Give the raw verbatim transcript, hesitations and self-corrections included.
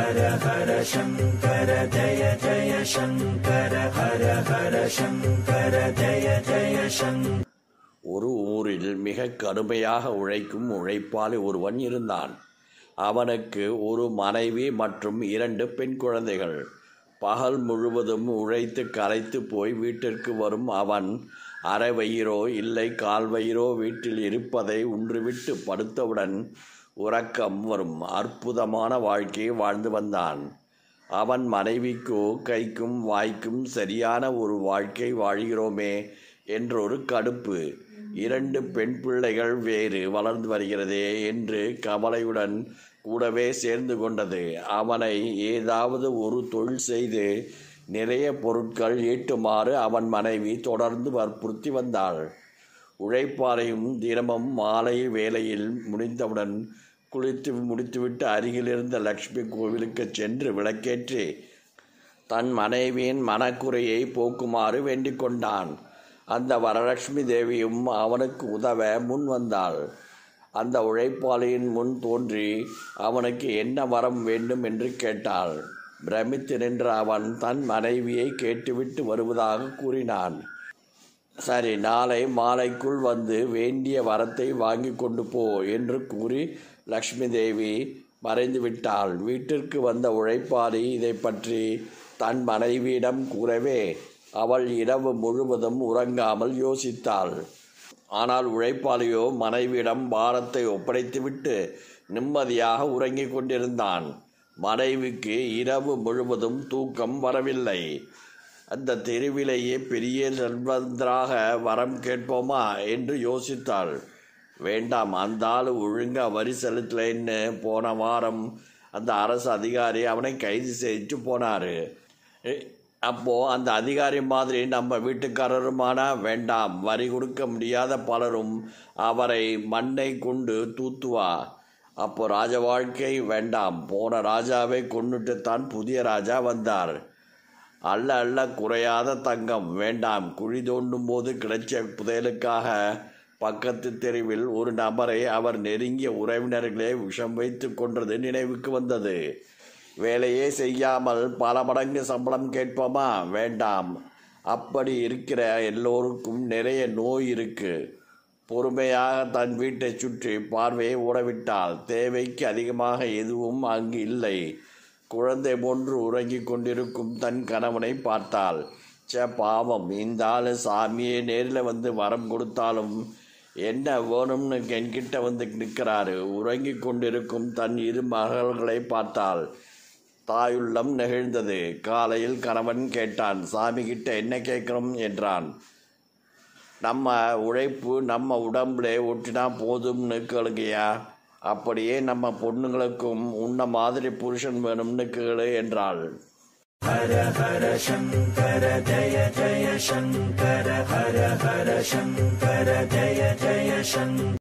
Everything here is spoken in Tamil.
ஹர ஹர சங்கர ஜய ஜய சங்கர ஹர ஹர சங்கர ஜய ஜய சங்கர. ஒரு ஊரில் மிக கடுமையாக உழைக்கும் உழைப்பாளி ஒருவன் இருந்தான். அவனுக்கு ஒரு மனைவி மற்றும் இரண்டு பெண் குழந்தைகள். பகல் முழுவதும் உழைத்து களைத்து போய் வீட்டிற்கு வரும் அவன் அரை வயிறோ இல்லை கால் வயிறோ வீட்டில் இருப்பதை உன்றுவிட்டு படுத்தவுடன் உறக்கம் வரும் அற்புதமான வாழ்க்கையை வாழ்ந்து வந்தான். அவன் மனைவிக்கோ கைக்கும் வாய்க்கும் சரியான ஒரு வாழ்க்கை வாழ்கிறோமே என்றொரு கடுப்பு. இரண்டு பெண் பிள்ளைகள் வேறு வளர்ந்து வருகிறதே என்று கவலையுடன் கூடவே சேர்ந்து கொண்டது. அவனை ஏதாவது ஒரு தொழில் செய்து நிறைய பொருட்கள் ஈட்டுமாறு அவன் மனைவி தொடர்ந்து வற்புறுத்தி வந்தாள். உழைப்பாளையும் தினமும் மாலை வேளையில் முடிந்தவுடன் குளித்து முடித்துவிட்டு அருகிலிருந்த லக்ஷ்மி கோவிலுக்கு சென்று விளக்கேற்றி தன் மனைவியின் மனக்குறையை போக்குமாறு வேண்டிக் கொண்டான். அந்த வரலட்சுமி தேவியும் அவனுக்கு உதவ முன் வந்தாள். அந்த உழைப்பாளியின் முன் தோன்றி அவனுக்கு என்ன வரம் வேண்டும் என்று கேட்டாள். பிரமித்து நின்ற அவன் தன் மனைவியை கேட்டுவிட்டு வருவதாக கூறினான். சரி, நாளை மாலைக்குள் வந்து வேண்டிய வரத்தை வாங்கி கொண்டு போ என்று கூறி லக்ஷ்மி தேவி மறைந்து விட்டாள். வீட்டிற்கு வந்த உழைப்பாளி இதை பற்றி தன் மனைவியிடம் கூறவே அவள் இரவு முழுவதும் உறங்காமல் யோசித்தாள். ஆனால் உழைப்பாளியோ மனைவியிடம் பாரத்தை ஒப்படைத்துவிட்டு நிம்மதியாக உறங்கிக் கொண்டிருந்தான். மனைவிக்கு இரவு முழுவதும் தூக்கம் வரவில்லை. அந்த தெருவிலேயே பெரிய செல்வந்தராக வரம் கேட்போமா என்று யோசித்தாள். வேண்டாம், அந்த ஆள் ஒழுங்கா வரி செலுத்தலைன்னு போன வாரம் அந்த அரசு அதிகாரி அவனை கைது செய்து போனார். அப்போது அந்த அதிகாரி மாதிரி நம்ம வீட்டுக்காரருமானா? வேண்டாம், வரி கொடுக்க முடியாத பலரும் அவரை மண்ணை கொண்டு தூத்துவா. அப்போ ராஜ வாழ்க்கை வேண்டாம். போன ராஜாவை கொண்டுட்டுத்தான் புதிய ராஜா வந்தார். அல்ல அல்ல குறையாத தங்கம் வேண்டாம். குழி தோண்டும் போது கிடைச்ச புதையலுக்காக பக்கத்து தெருவில் ஒரு நபரை அவர் நெருங்கிய உறவினர்களே விஷம் வைத்து கொன்றது நினைவுக்கு வந்தது. வேலையே செய்யாமல் பல மடங்கு சம்பளம் கேட்போமா? வேண்டாம். அப்படி இருக்கிற எல்லோருக்கும் நிறைய நோய் இருக்கு. பொறுமையாக தன் வீட்டை சுற்றி பார்வையை ஓடவிட்டால் தேவைக்கு அதிகமாக எதுவும் அங்கு இல்லை. குழந்தை போன்று உறங்கி கொண்டிருக்கும் தன் கணவனை பார்த்தாள். சே பாவம், இந்த ஆள் சாமியே நேரில் வந்து வரம் கொடுத்தாலும் என்ன வேணும்னு என்கிட்ட வந்து நிற்கிறாரு. உறங்கி கொண்டிருக்கும் தன் இரு மகள்களை பார்த்தாள். தாயுள்ளம் நெகிழ்ந்தது. காலையில் கணவன் கேட்டான், சாமி கிட்ட என்ன கேட்கணும் என்றான். நம்ம உழைப்பு நம்ம உடம்புல ஒட்டினா போதும்னு கேளுங்கய்யா. அப்படியே நம்ம பொண்ணுங்களுக்கும் உன்ன மாதிரி புருஷன் வேணும்னு கேளு என்றாள். ஹர ஹர சங்கர ஜய ஜய சங்கர ஹர ஹர சங்கர ஜய ஜய சங்கர.